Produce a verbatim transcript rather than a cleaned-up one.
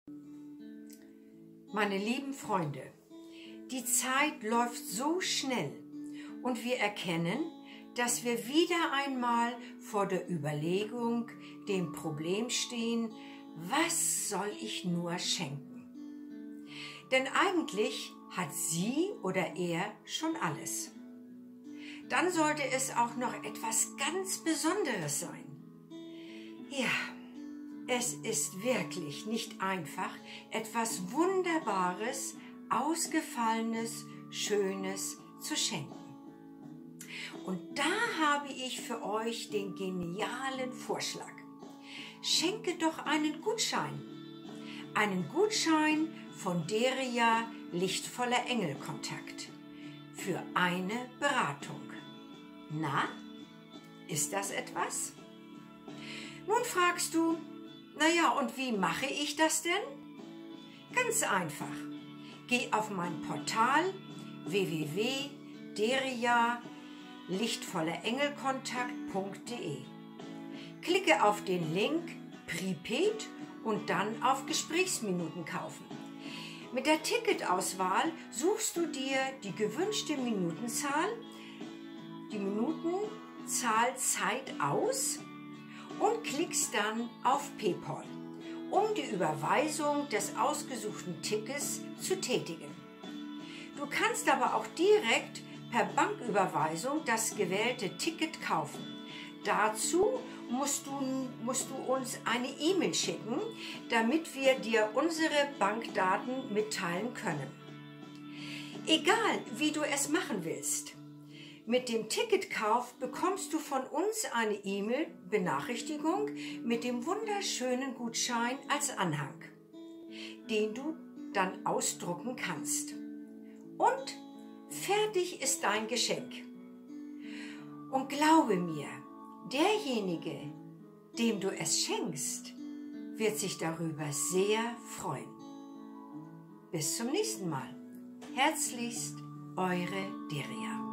Meine lieben Freunde, die Zeit läuft so schnell und wir erkennen, dass wir wieder einmal vor der Überlegung, dem Problem stehen, was soll ich nur schenken? Denn eigentlich hat sie oder er schon alles. Dann sollte es auch noch etwas ganz Besonderes sein. Ja, es ist wirklich nicht einfach, etwas Wunderbares, Ausgefallenes, Schönes zu schenken. Und da habe ich für euch den genialen Vorschlag. Schenke doch einen Gutschein. Einen Gutschein von Deria Lichtvoller Engelkontakt für eine Beratung. Na, ist das etwas? Nun fragst du, naja, und wie mache ich das denn? Ganz einfach. Geh auf mein Portal w w w punkt deria lichtvoller engelkontakt punkt de. Klicke auf den Link Prepaid und dann auf Gesprächsminuten kaufen. Mit der Ticketauswahl suchst du dir die gewünschte Minutenzahl, die Minutenzahl Zeit aus und klickst dann auf PayPal, um die Überweisung des ausgesuchten Tickets zu tätigen. Du kannst aber auch direkt per Banküberweisung das gewählte Ticket kaufen. Dazu musst du, musst du uns eine E-Mail schicken, damit wir dir unsere Bankdaten mitteilen können. Egal, wie du es machen willst. Mit dem Ticketkauf bekommst du von uns eine E-Mail-Benachrichtigung mit dem wunderschönen Gutschein als Anhang, den du dann ausdrucken kannst. Und fertig ist dein Geschenk. Und glaube mir, derjenige, dem du es schenkst, wird sich darüber sehr freuen. Bis zum nächsten Mal. Herzlichst, eure Deria.